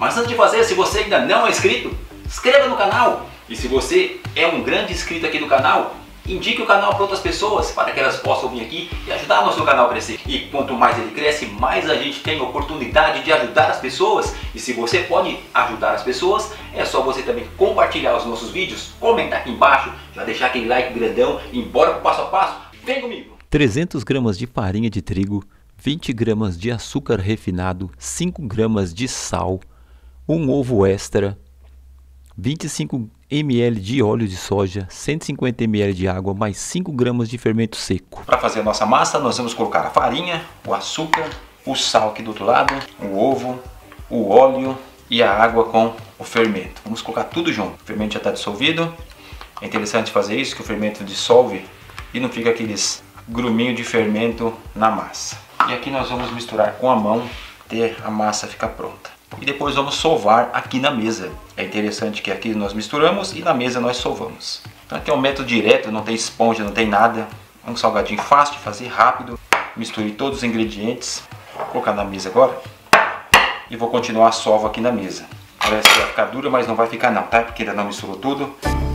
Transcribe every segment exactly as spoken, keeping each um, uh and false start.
Mas antes de fazer, se você ainda não é inscrito, inscreva no canal. E se você é um grande inscrito aqui no canal, indique o canal para outras pessoas, para que elas possam vir aqui e ajudar o nosso canal a crescer. E quanto mais ele cresce, mais a gente tem a oportunidade de ajudar as pessoas. E se você pode ajudar as pessoas, é só você também compartilhar os nossos vídeos, comentar aqui embaixo, já deixar aquele like grandão e bora pro passo a passo. Vem comigo! trezentas gramas de farinha de trigo, vinte gramas de açúcar refinado, cinco gramas de sal, um ovo extra, vinte e cinco mililitros de óleo de soja, cento e cinquenta mililitros de água, mais cinco gramas de fermento seco. Para fazer a nossa massa, nós vamos colocar a farinha, o açúcar, o sal aqui do outro lado, o ovo, o óleo e a água com o fermento. Vamos colocar tudo junto. O fermento já está dissolvido. É interessante fazer isso, que o fermento dissolve e não fica aqueles gruminhos de fermento na massa. E aqui nós vamos misturar com a mão até a massa ficar pronta. E depois vamos sovar aqui na mesa. É interessante que aqui nós misturamos e na mesa nós sovamos. Então aqui é um método direto, não tem esponja, não tem nada. É um salgadinho fácil de fazer, rápido. Misture todos os ingredientes. Vou colocar na mesa agora. E vou continuar a sova aqui na mesa. Parece que vai ficar dura, mas não vai ficar não, tá? Porque ainda não misturou tudo.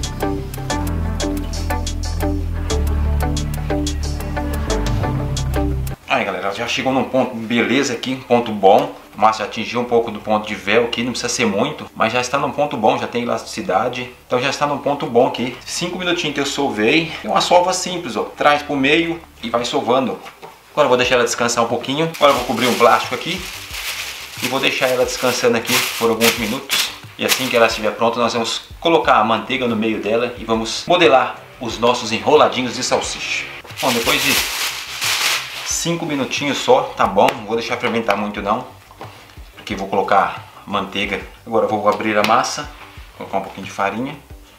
Aí galera, já chegou num ponto beleza aqui, um ponto bom. A massa já atingiu um pouco do ponto de véu aqui, não precisa ser muito, mas já está num ponto bom, já tem elasticidade. Então já está num ponto bom aqui. cinco minutinhos que eu sovei. É uma sova simples, ó. Traz pro meio e vai sovando. Agora eu vou deixar ela descansar um pouquinho. Agora eu vou cobrir um plástico aqui e vou deixar ela descansando aqui por alguns minutos. E assim que ela estiver pronta, nós vamos colocar a manteiga no meio dela e vamos modelar os nossos enroladinhos de salsicha. Bom, depois de cinco minutinhos só, tá bom. Não vou deixar fermentar muito não, porque vou colocar manteiga. Agora eu vou abrir a massa, colocar um pouquinho de farinha.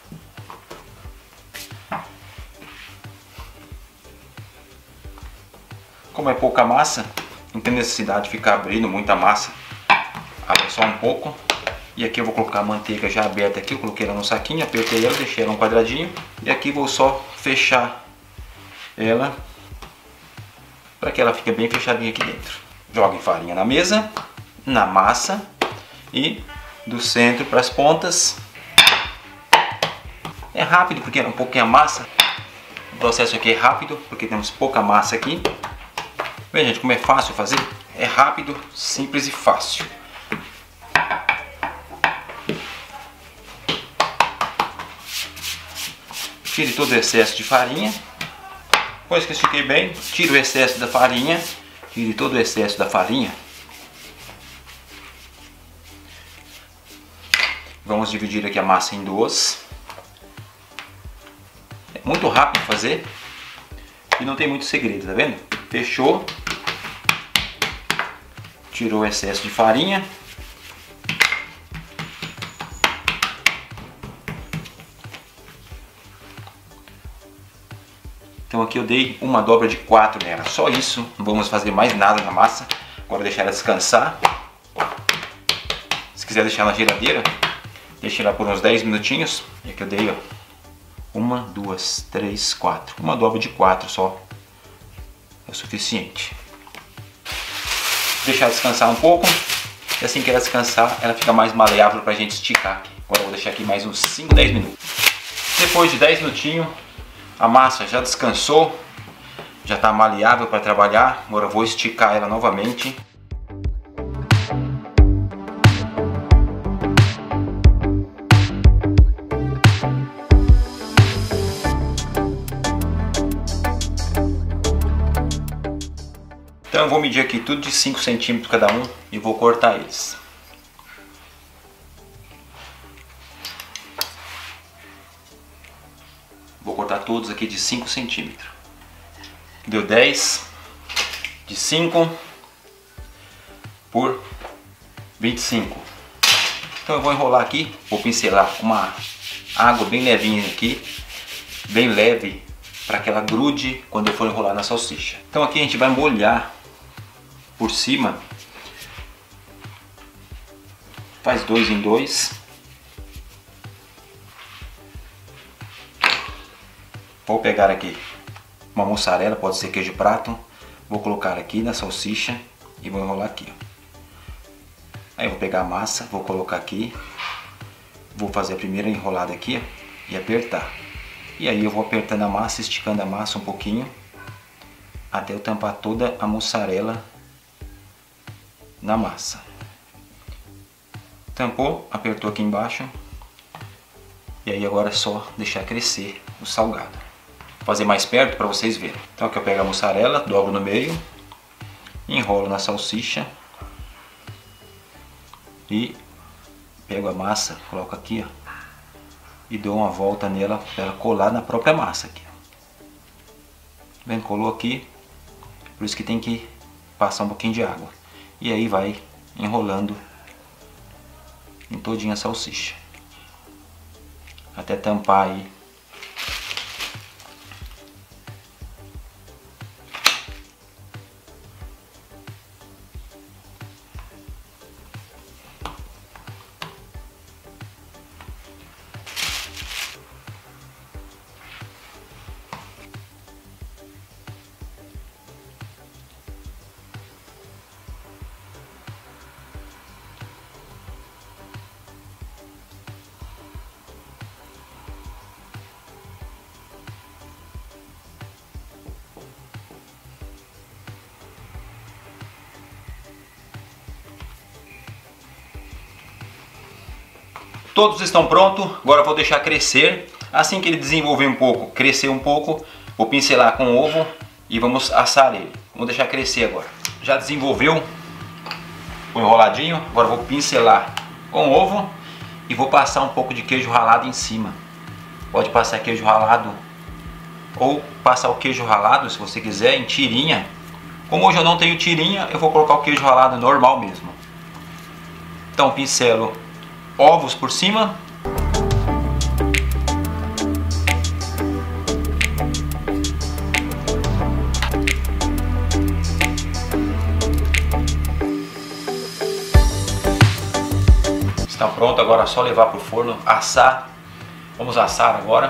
Como é pouca massa, não tem necessidade de ficar abrindo muita massa. Abre só um pouco. E aqui eu vou colocar a manteiga já aberta aqui. Eu coloquei ela no saquinho, apertei ela, deixei ela um quadradinho. E aqui vou só fechar ela, para que ela fique bem fechadinha aqui dentro. Jogue farinha na mesa, na massa e do centro para as pontas. É rápido porque é um pouquinho a massa. O processo aqui é rápido porque temos pouca massa aqui. Vê, gente, como é fácil fazer? É rápido, simples e fácil. Tire todo o excesso de farinha. Depois que estiquei bem, tire o excesso da farinha. Tire todo o excesso da farinha. Vamos dividir aqui a massa em duas. É muito rápido fazer e não tem muito segredo, tá vendo? Fechou. Tirou o excesso de farinha. Então aqui eu dei uma dobra de quatro nela, só isso, não vamos fazer mais nada na massa. Agora deixar ela descansar. Se quiser deixar na geladeira, deixe ela por uns dez minutinhos. E aqui eu dei, ó, uma, duas, três, quatro. Uma dobra de quatro só é o suficiente. Deixar descansar um pouco. E assim que ela descansar, ela fica mais maleável pra gente esticar aqui. Agora eu vou deixar aqui mais uns cinco, dez minutos. Depois de dez minutinhos, a massa já descansou, já está maleável para trabalhar. Agora eu vou esticar ela novamente. Então eu vou medir aqui tudo de cinco centímetros cada um e vou cortar eles. Vou cortar todos aqui de cinco centímetros. Deu dez, de cinco por vinte e cinco. Então eu vou enrolar aqui, vou pincelar uma água bem levinha aqui, bem leve, para que ela grude quando eu for enrolar na salsicha. Então aqui a gente vai molhar por cima, faz dois em dois. Vou pegar aqui uma mussarela, pode ser queijo prato, vou colocar aqui na salsicha e vou enrolar aqui, ó. Aí eu vou pegar a massa, vou colocar aqui, vou fazer a primeira enrolada aqui e apertar. E aí eu vou apertando a massa, esticando a massa um pouquinho, até eu tampar toda a mussarela na massa. Tampou, apertou aqui embaixo. E aí agora é só deixar crescer o salgado. Vou fazer mais perto para vocês verem. Então aqui eu pego a mussarela, dobro no meio, enrolo na salsicha e pego a massa, coloco aqui, ó, e dou uma volta nela para ela colar na própria massa aqui. Bem, colou aqui, por isso que tem que passar um pouquinho de água. E aí vai enrolando em todinha a salsicha até tampar aí. Todos estão prontos, agora eu vou deixar crescer. Assim que ele desenvolver um pouco, crescer um pouco, vou pincelar com ovo e vamos assar ele. Vamos deixar crescer agora. Já desenvolveu o enroladinho, agora eu vou pincelar com ovo e vou passar um pouco de queijo ralado em cima. Pode passar queijo ralado ou passar o queijo ralado, se você quiser, em tirinha. Como hoje eu não tenho tirinha, eu vou colocar o queijo ralado normal mesmo. Então pincelo ovos por cima. Está pronto, agora é só levar para o forno, assar. Vamos assar agora.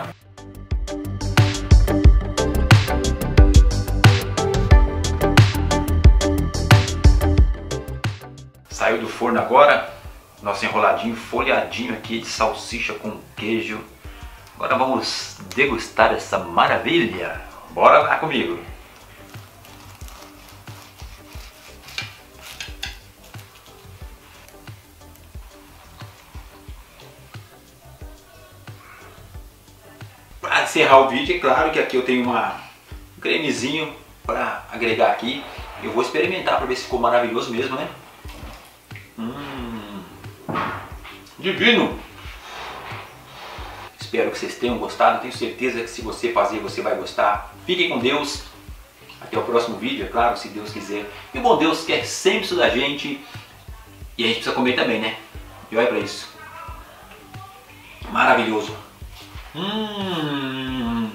Saiu do forno agora. Nosso enroladinho folhadinho aqui de salsicha com queijo. Agora vamos degustar essa maravilha. Bora lá comigo. Para encerrar o vídeo, é claro que aqui eu tenho uma, um cremezinho para agregar aqui. Eu vou experimentar para ver se ficou maravilhoso mesmo, né? Hum. Divino! Espero que vocês tenham gostado. Tenho certeza que se você fazer, você vai gostar. Fiquem com Deus. Até o próximo vídeo, é claro, se Deus quiser. E o bom Deus quer sempre isso da gente. E a gente precisa comer também, né? E olha pra isso. Maravilhoso. Hum.